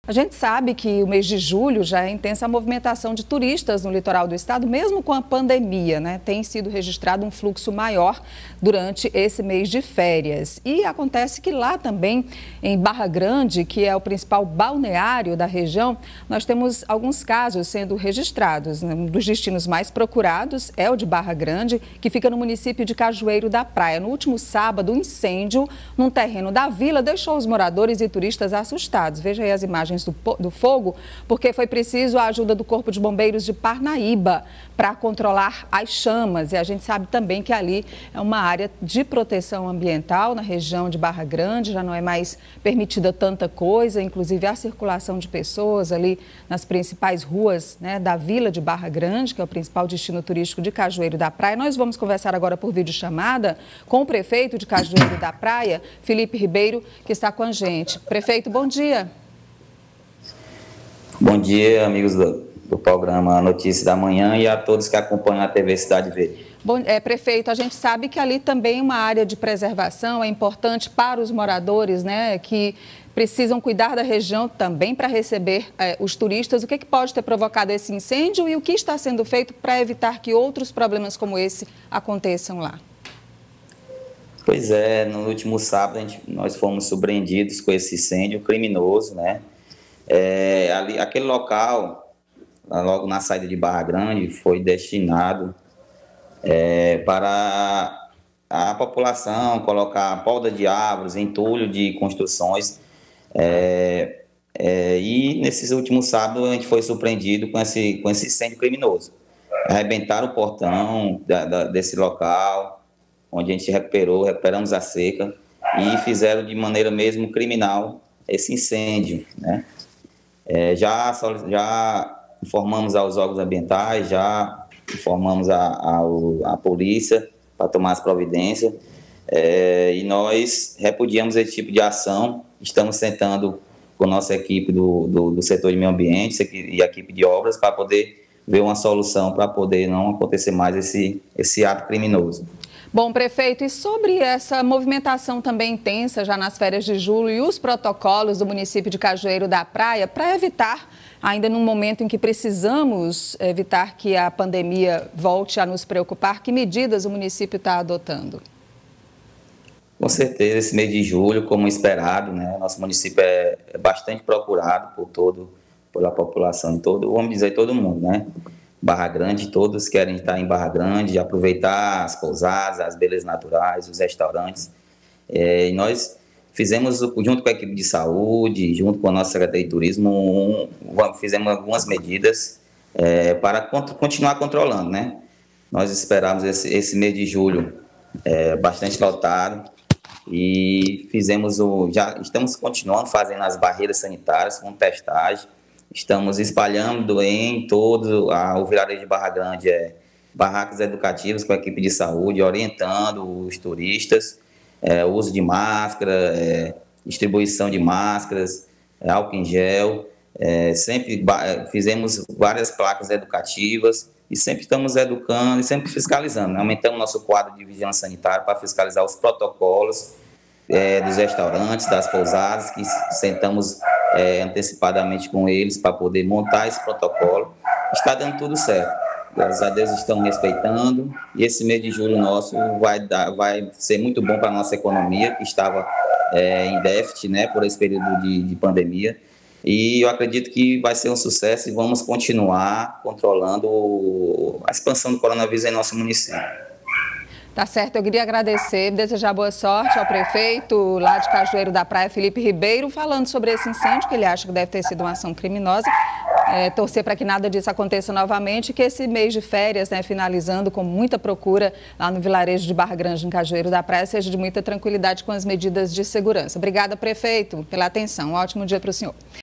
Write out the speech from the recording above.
A gente sabe que o mês de julho já é intensa a movimentação de turistas no litoral do estado, mesmo com a pandemia, né? Tem sido registrado um fluxo maior durante esse mês de férias. E acontece que lá também, em Barra Grande, que é o principal balneário da região, nós temos alguns casos sendo registrados. Um dos destinos mais procurados é o de Barra Grande, que fica no município de Cajueiro da Praia. No último sábado, um incêndio num terreno da vila deixou os moradores e turistas assustados. Veja aí as imagens do fogo, porque foi preciso a ajuda do Corpo de Bombeiros de Parnaíba para controlar as chamas. E a gente sabe também que ali é uma área de proteção ambiental na região de Barra Grande, já não é mais permitida tanta coisa, inclusive a circulação de pessoas ali nas principais ruas, né, da vila de Barra Grande, que é o principal destino turístico de Cajueiro da Praia. Nós vamos conversar agora por videochamada com o prefeito de Cajueiro da Praia, Felipe Ribeiro, que está com a gente. Prefeito, bom dia. Bom dia, amigos do programa Notícias da Manhã e a todos que acompanham a TV Cidade Verde. Bom, prefeito, a gente sabe que ali também uma área de preservação é importante para os moradores, né, que precisam cuidar da região também para receber os turistas. O que pode ter provocado esse incêndio e o que está sendo feito para evitar que outros problemas como esse aconteçam lá? Pois é, no último sábado nós fomos surpreendidos com esse incêndio criminoso, né? Aquele local, logo na saída de Barra Grande, foi destinado para a população colocar poda de árvores, entulho de construções. E nesses últimos sábados a gente foi surpreendido com esse incêndio criminoso. Arrebentaram o portão desse local, onde a gente recuperamos a cerca e fizeram de maneira mesmo criminal esse incêndio, né? Já informamos aos órgãos ambientais, já informamos a polícia para tomar as providências, e nós repudiamos esse tipo de ação. Estamos sentando com a nossa equipe do setor de meio ambiente e a equipe de obras para poder ver uma solução para poder não acontecer mais esse ato criminoso. Bom, prefeito, e sobre essa movimentação também intensa já nas férias de julho e os protocolos do município de Cajueiro da Praia para evitar, ainda num momento em que precisamos evitar que a pandemia volte a nos preocupar, que medidas o município está adotando? Com certeza, esse mês de julho, como esperado, né, nosso município é bastante procurado pela população, vamos dizer, todo mundo, né? Barra Grande, todos querem estar em Barra Grande, aproveitar as pousadas, as belezas naturais, os restaurantes. E nós fizemos, junto com a equipe de saúde, junto com a nossa Secretaria de Turismo, fizemos algumas medidas para continuar controlando, né? Nós esperamos esse mês de julho bastante lotado e já estamos continuando fazendo as barreiras sanitárias com testagem. Estamos espalhando em todo o vilarejo de Barra Grande barracas educativas com a equipe de saúde, orientando os turistas, o uso de máscara, distribuição de máscaras, álcool em gel. Sempre fizemos várias placas educativas e sempre estamos educando e sempre fiscalizando, né? Aumentamos nosso quadro de vigilância sanitária para fiscalizar os protocolos dos restaurantes, das pousadas, que sentamos antecipadamente com eles para poder montar esse protocolo. Está dando tudo certo. Graças a Deus estão respeitando e esse mês de julho nosso vai ser muito bom para a nossa economia, que estava em déficit, né, por esse período de pandemia. E eu acredito que vai ser um sucesso e vamos continuar controlando a expansão do coronavírus em nosso município. Tá certo, eu queria agradecer, desejar boa sorte ao prefeito lá de Cajueiro da Praia, Felipe Ribeiro, falando sobre esse incêndio, que ele acha que deve ter sido uma ação criminosa. Torcer para que nada disso aconteça novamente, que esse mês de férias, né, finalizando com muita procura lá no vilarejo de Barra Grande, em Cajueiro da Praia, seja de muita tranquilidade com as medidas de segurança. Obrigada, prefeito, pela atenção. Um ótimo dia para o senhor.